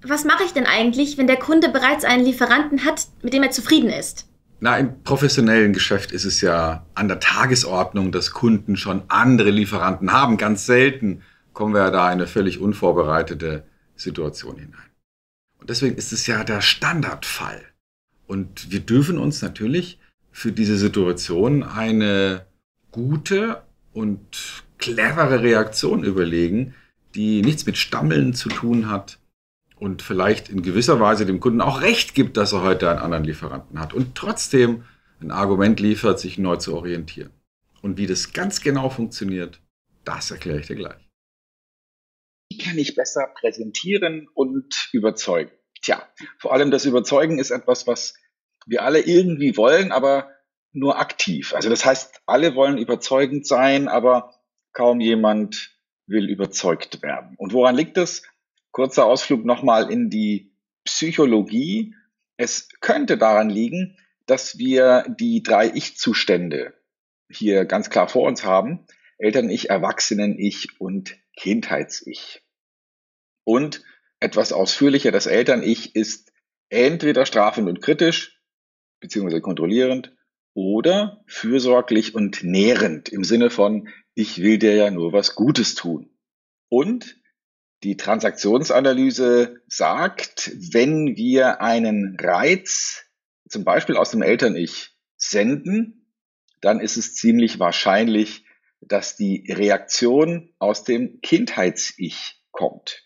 Was mache ich denn eigentlich, wenn der Kunde bereits einen Lieferanten hat, mit dem er zufrieden ist? Na, im professionellen Geschäft ist es ja an der Tagesordnung, dass Kunden schon andere Lieferanten haben. Ganz selten kommen wir ja da in eine völlig unvorbereitete Situation hinein. Und deswegen ist es ja der Standardfall. Und wir dürfen uns natürlich für diese Situation eine gute und clevere Reaktion überlegen, die nichts mit Stammeln zu tun hat und vielleicht in gewisser Weise dem Kunden auch recht gibt, dass er heute einen anderen Lieferanten hat und trotzdem ein Argument liefert, sich neu zu orientieren. Und wie das ganz genau funktioniert, das erkläre ich dir gleich. Wie kann ich besser präsentieren und überzeugen? Tja, vor allem das Überzeugen ist etwas, was wir alle irgendwie wollen, aber nur aktiv. Also das heißt, alle wollen überzeugend sein, aber kaum jemand will überzeugt werden. Und woran liegt es? Kurzer Ausflug nochmal in die Psychologie. Es könnte daran liegen, dass wir die 3 Ich-Zustände hier ganz klar vor uns haben. Eltern-Ich, Erwachsenen-Ich und Kindheits-Ich. Und etwas ausführlicher, das Eltern-Ich ist entweder strafend und kritisch, beziehungsweise kontrollierend, oder fürsorglich und nährend im Sinne von, ich will dir ja nur was Gutes tun. Und die Transaktionsanalyse sagt, wenn wir einen Reiz, zum Beispiel aus dem Eltern-Ich, senden, dann ist es ziemlich wahrscheinlich, dass die Reaktion aus dem Kindheits-Ich kommt.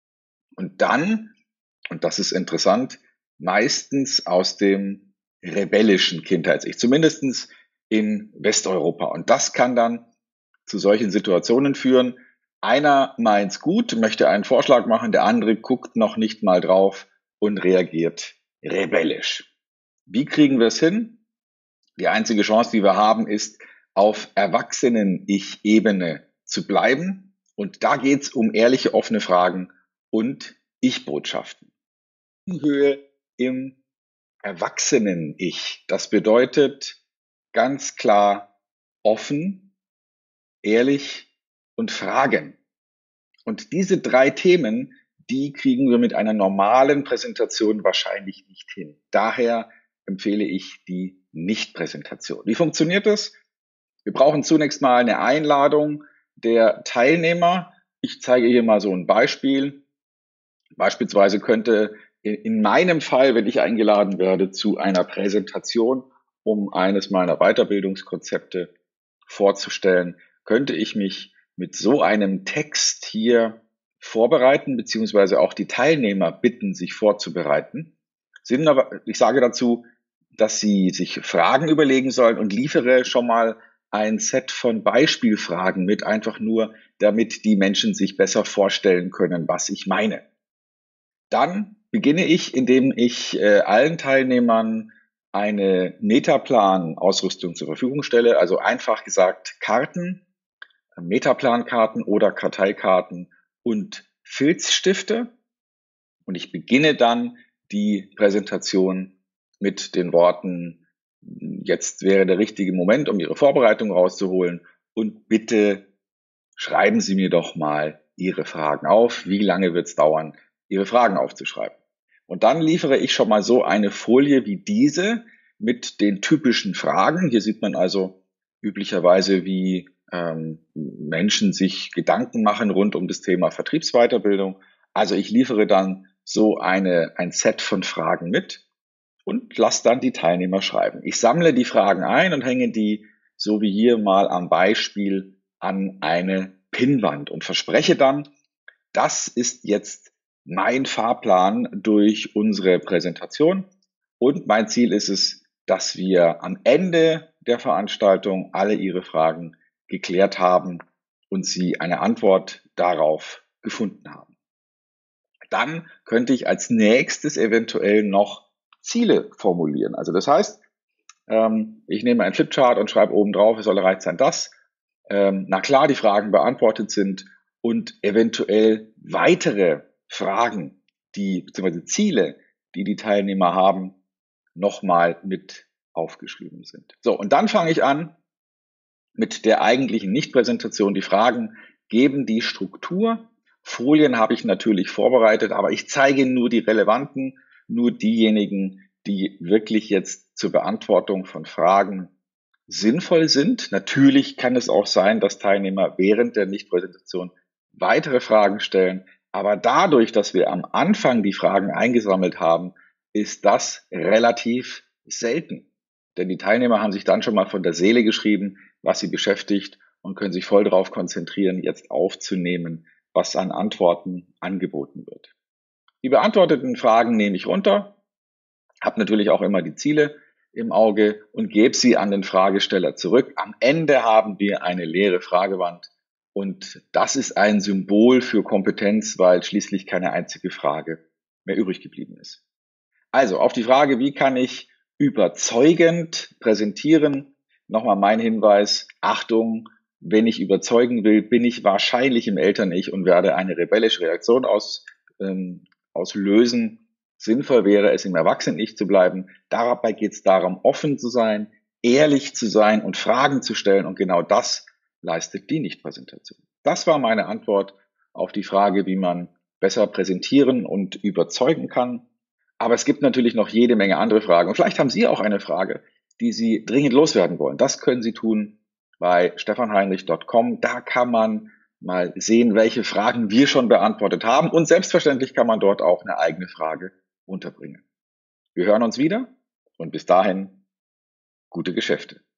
Und dann, und das ist interessant, meistens aus dem rebellischen Kindheits-Ich, zumindest in Westeuropa. Und das kann dann zu solchen Situationen führen. Einer meint's gut, möchte einen Vorschlag machen, der andere guckt noch nicht mal drauf und reagiert rebellisch. Wie kriegen wir es hin? Die einzige Chance, die wir haben, ist, auf Erwachsenen-Ich-Ebene zu bleiben. Und da geht's um ehrliche, offene Fragen und Ich-Botschaften. Höhe im Erwachsenen-Ich. Das bedeutet ganz klar offen, ehrlich und fragen. Und diese 3 Themen, die kriegen wir mit einer normalen Präsentation wahrscheinlich nicht hin. Daher empfehle ich die Nicht-Präsentation. Wie funktioniert das? Wir brauchen zunächst mal eine Einladung der Teilnehmer. Ich zeige hier mal so ein Beispiel. Beispielsweise könnte in meinem Fall, wenn ich eingeladen werde zu einer Präsentation, um eines meiner Weiterbildungskonzepte vorzustellen, könnte ich mich mit so einem Text hier vorbereiten, beziehungsweise auch die Teilnehmer bitten, sich vorzubereiten. Ich sage dazu, dass sie sich Fragen überlegen sollen und liefere schon mal ein Set von Beispielfragen mit, einfach nur, damit die Menschen sich besser vorstellen können, was ich meine. Dann beginne ich, indem ich allen Teilnehmern eine Metaplan-Ausrüstung zur Verfügung stelle, also einfach gesagt Karten, Metaplan-Karten oder Karteikarten und Filzstifte. Und ich beginne dann die Präsentation mit den Worten, jetzt wäre der richtige Moment, um Ihre Vorbereitung rauszuholen und bitte schreiben Sie mir doch mal Ihre Fragen auf. Wie lange wird es dauern, Ihre Fragen aufzuschreiben? Und dann liefere ich schon mal so eine Folie wie diese mit den typischen Fragen. Hier sieht man also üblicherweise, wie Menschen sich Gedanken machen rund um das Thema Vertriebsweiterbildung. Also ich liefere dann so ein Set von Fragen mit und lasse dann die Teilnehmer schreiben. Ich sammle die Fragen ein und hänge die, so wie hier mal am Beispiel, an eine Pinnwand und verspreche dann, das ist jetzt mein Fahrplan durch unsere Präsentation und mein Ziel ist es, dass wir am Ende der Veranstaltung alle Ihre Fragen geklärt haben und Sie eine Antwort darauf gefunden haben. Dann könnte ich als nächstes eventuell noch Ziele formulieren. Also das heißt, ich nehme einen Flipchart und schreibe oben drauf, es soll erreicht sein, dass, na klar, die Fragen beantwortet sind und eventuell weitere Fragen, beziehungsweise Ziele, die die Teilnehmer haben, nochmal mit aufgeschrieben sind. So, und dann fange ich an mit der eigentlichen Nicht-Präsentation. Die Fragen geben die Struktur Folien habe ich natürlich vorbereitet, aber ich zeige nur die relevanten, nur diejenigen, die wirklich jetzt zur Beantwortung von Fragen sinnvoll sind. Natürlich kann es auch sein, dass Teilnehmer während der Nichtpräsentation weitere Fragen stellen, aber dadurch, dass wir am Anfang die Fragen eingesammelt haben, ist das relativ selten. Denn die Teilnehmer haben sich dann schon mal von der Seele geschrieben, was sie beschäftigt und können sich voll darauf konzentrieren, jetzt aufzunehmen, was an Antworten angeboten wird. Die beantworteten Fragen nehme ich runter, habe natürlich auch immer die Ziele im Auge und gebe sie an den Fragesteller zurück. Am Ende haben wir eine leere Fragewand und das ist ein Symbol für Kompetenz, weil schließlich keine einzige Frage mehr übrig geblieben ist. Also auf die Frage, wie kann ich überzeugend präsentieren? Nochmal mein Hinweis, Achtung, wenn ich überzeugen will, bin ich wahrscheinlich im Eltern-Ich und werde eine rebellische Reaktion auslösen. Sinnvoll wäre es, im Erwachsenen-Ich zu bleiben. Dabei geht es darum, offen zu sein, ehrlich zu sein und Fragen zu stellen. Und genau das leistet die Nichtpräsentation. Das war meine Antwort auf die Frage, wie man besser präsentieren und überzeugen kann. Aber es gibt natürlich noch jede Menge andere Fragen. Und vielleicht haben Sie auch eine Frage, die Sie dringend loswerden wollen. Das können Sie tun bei stefanheinrich.com. Da kann man mal sehen, welche Fragen wir schon beantwortet haben. Und selbstverständlich kann man dort auch eine eigene Frage unterbringen. Wir hören uns wieder und bis dahin gute Geschäfte.